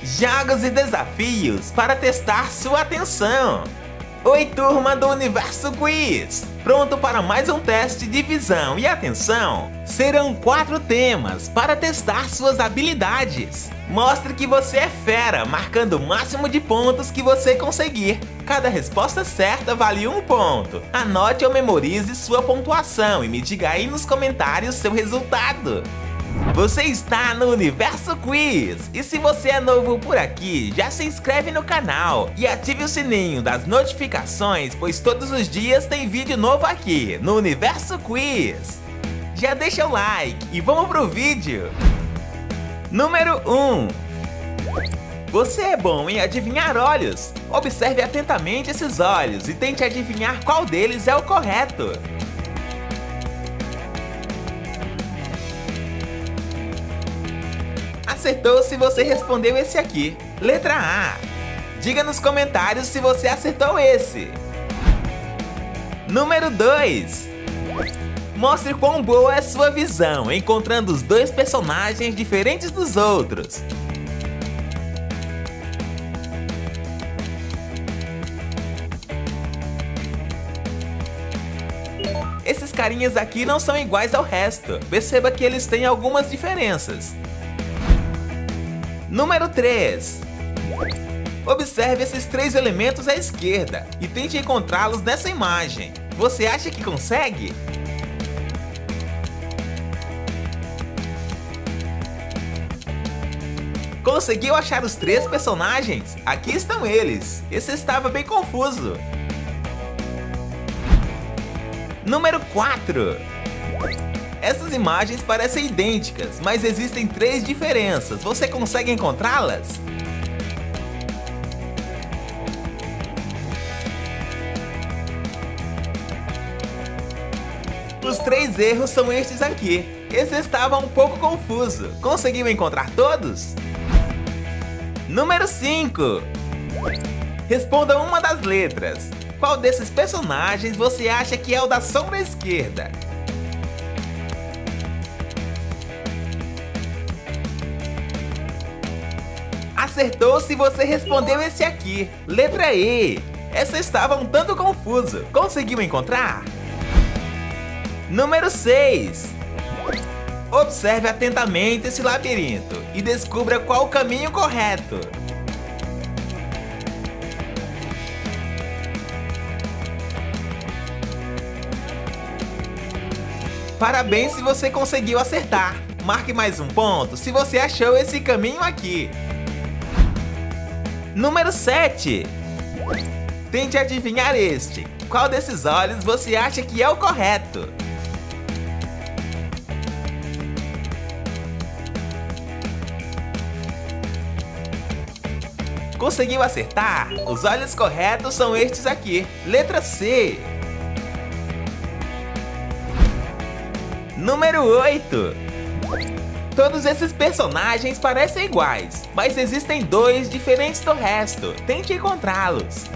Jogos e desafios para testar sua atenção. Oi, turma do Universo Quiz! Pronto para mais um teste de visão e atenção? Serão 4 temas para testar suas habilidades. Mostre que você é fera, marcando o máximo de pontos que você conseguir. Cada resposta certa vale 1 ponto. Anote ou memorize sua pontuação e me diga aí nos comentários seu resultado. Você está no Universo Quiz! E se você é novo por aqui, já se inscreve no canal e ative o sininho das notificações, pois todos os dias tem vídeo novo aqui no Universo Quiz. Já deixa o like e vamos pro vídeo! Número 1. Você é bom em adivinhar olhos. Observe atentamente esses olhos e tente adivinhar qual deles é o correto. Acertou se você respondeu esse aqui. Letra A. Diga nos comentários se você acertou esse. Número 2. Mostre quão boa é sua visão, encontrando os 2 personagens diferentes dos outros. Esses carinhas aqui não são iguais ao resto. Perceba que eles têm algumas diferenças. Número 3. Observe esses 3 elementos à esquerda e tente encontrá-los nessa imagem. Você acha que consegue? Conseguiu achar os 3 personagens? Aqui estão eles. Esse estava bem confuso. Número 4. Essas imagens parecem idênticas, mas existem 3 diferenças. Você consegue encontrá-las? Os 3 erros são estes aqui. Esse estava um pouco confuso. Conseguiu encontrar todos? Número 5. Responda uma das letras. Qual desses personagens você acha que é o da sombra esquerda? Acertou se você respondeu esse aqui. Letra E. Essa estava um tanto confuso. Conseguiu encontrar? Número 6. Observe atentamente esse labirinto e descubra qual o caminho correto. Parabéns se você conseguiu acertar. Marque mais 1 ponto se você achou esse caminho aqui. Número 7. Tente adivinhar este. Qual desses olhos você acha que é o correto? Conseguiu acertar? Os olhos corretos são estes aqui. Letra C. Número 8. Todos esses personagens parecem iguais, mas existem 2 diferentes do resto. Tente encontrá-los.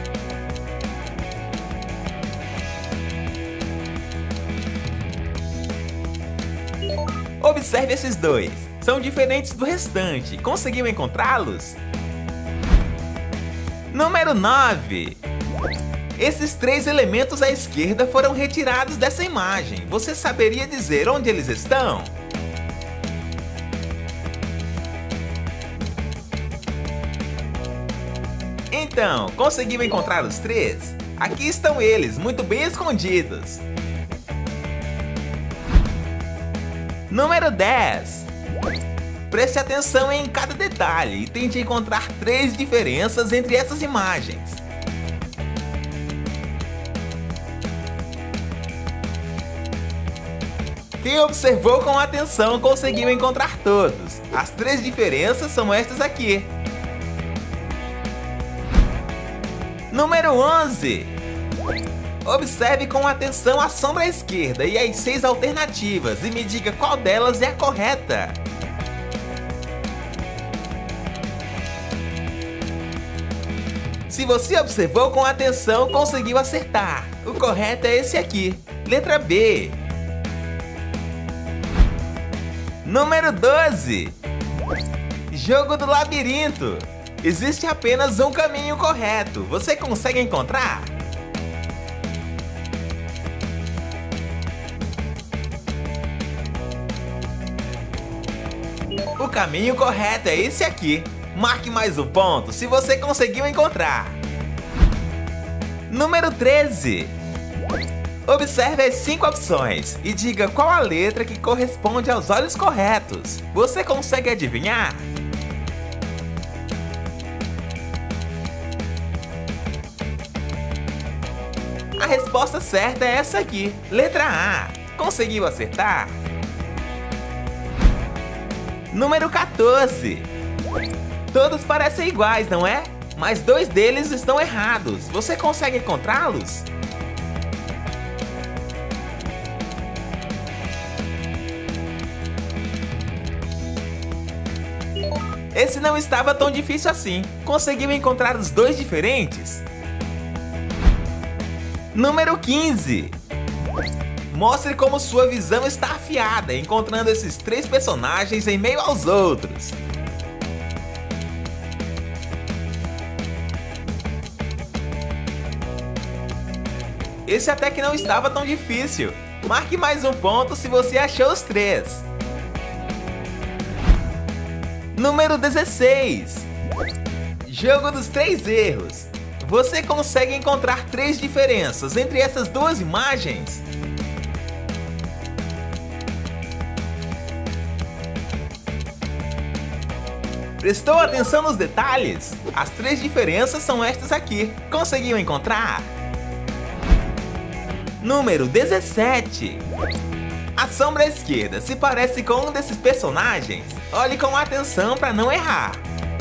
Observe esses 2. São diferentes do restante. Conseguiu encontrá-los? Número 9. Esses 3 elementos à esquerda foram retirados dessa imagem. Você saberia dizer onde eles estão? Então, conseguiu encontrar os 3? Aqui estão eles, muito bem escondidos. Número 10. Preste atenção em cada detalhe e tente encontrar 3 diferenças entre essas imagens. Quem observou com atenção conseguiu encontrar todos. As 3 diferenças são estas aqui. Número 11. Observe com atenção a sombra à esquerda e as 6 alternativas e me diga qual delas é a correta. Se você observou com atenção, conseguiu acertar. O correto é esse aqui. Letra B. Número 12. Jogo do labirinto. Existe apenas um caminho correto. Você consegue encontrar? O caminho correto é esse aqui. Marque mais um ponto se você conseguiu encontrar. Número 13. Observe as 5 opções e diga qual a letra que corresponde aos olhos corretos. Você consegue adivinhar? A resposta certa é essa aqui, letra A. Conseguiu acertar? Número 14. Todos parecem iguais, não é? Mas 2 deles estão errados. Você consegue encontrá-los? Esse não estava tão difícil assim. Conseguiu encontrar os 2 diferentes? Número 15. Mostre como sua visão está afiada, encontrando esses 3 personagens em meio aos outros. Esse até que não estava tão difícil. Marque mais um ponto se você achou os 3. Número 16. Jogo dos 3 erros. Você consegue encontrar 3 diferenças entre essas 2 imagens? Prestou atenção nos detalhes? As 3 diferenças são estas aqui. Conseguiu encontrar? Número 17. A sombra à esquerda se parece com um desses personagens? Olhe com atenção para não errar.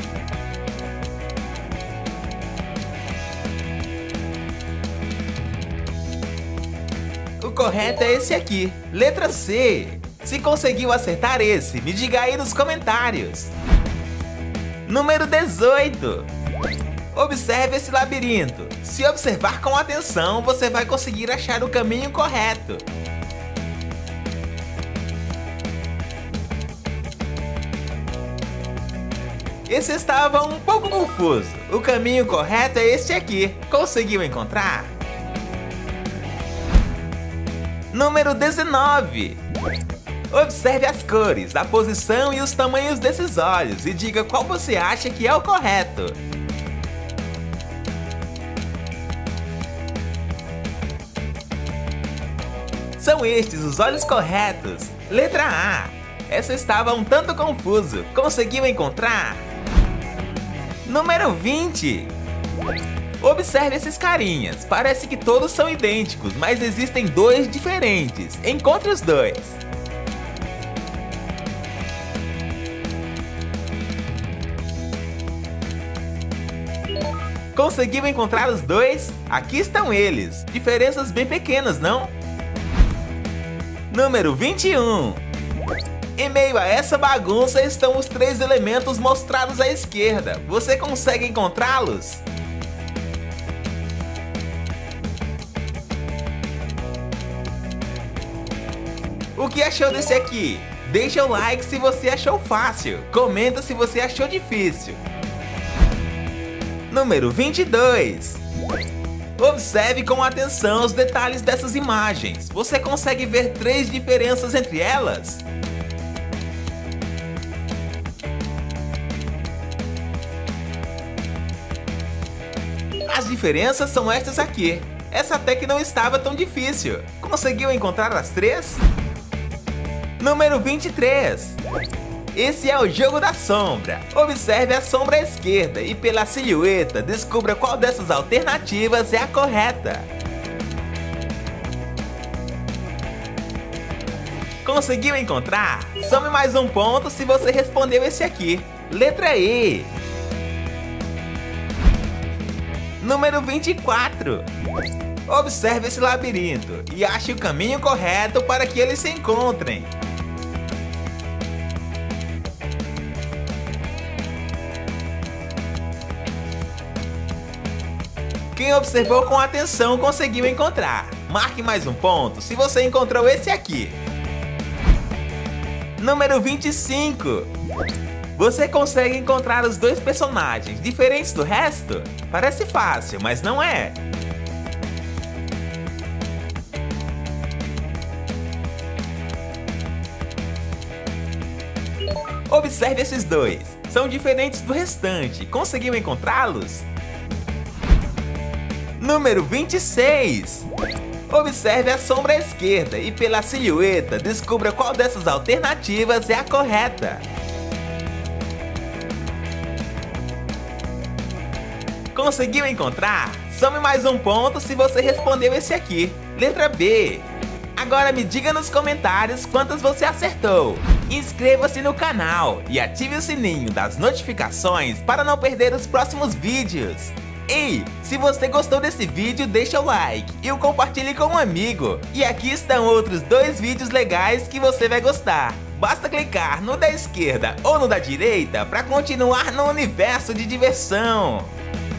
O correto é esse aqui, letra C. Se conseguiu acertar esse, me diga aí nos comentários. Número 18. Observe esse labirinto. Se observar com atenção, você vai conseguir achar o caminho correto. Esse estava um pouco confuso. O caminho correto é este aqui. Conseguiu encontrar? Número 19. Observe as cores, a posição e os tamanhos desses olhos e diga qual você acha que é o correto. São estes os olhos corretos. Letra A. Essa estava um tanto confuso. Conseguiu encontrar? Número 20. Observe esses carinhas. Parece que todos são idênticos, mas existem 2 diferentes. Encontre os 2. Conseguiu encontrar os 2? Aqui estão eles. Diferenças bem pequenas, não? Número 21. Em meio a essa bagunça estão os 3 elementos mostrados à esquerda. Você consegue encontrá-los? O que achou desse aqui? Deixa o like se você achou fácil. Comenta se você achou difícil. Número 22. Observe com atenção os detalhes dessas imagens. Você consegue ver 3 diferenças entre elas? As diferenças são estas aqui. Essa até que não estava tão difícil. Conseguiu encontrar as 3? Número 23. Esse é o jogo da sombra. Observe a sombra à esquerda e pela silhueta descubra qual dessas alternativas é a correta. Conseguiu encontrar? Some mais um ponto se você respondeu esse aqui. Letra E. Número 24. Observe esse labirinto e ache o caminho correto para que eles se encontrem. Quem observou com atenção conseguiu encontrar. Marque mais um ponto se você encontrou esse aqui. Número 25. Você consegue encontrar os dois personagens diferentes do resto? Parece fácil, mas não é. Observe esses dois. São diferentes do restante. Conseguiu encontrá-los? Número 26. Observe a sombra à esquerda e pela silhueta descubra qual dessas alternativas é a correta. Conseguiu encontrar? Some mais um ponto se você respondeu esse aqui. Letra B. Agora me diga nos comentários quantas você acertou. Inscreva-se no canal e ative o sininho das notificações para não perder os próximos vídeos. E se você gostou desse vídeo, deixa o like e o compartilhe com um amigo. E aqui estão outros 2 vídeos legais que você vai gostar. Basta clicar no da esquerda ou no da direita para continuar no universo de diversão.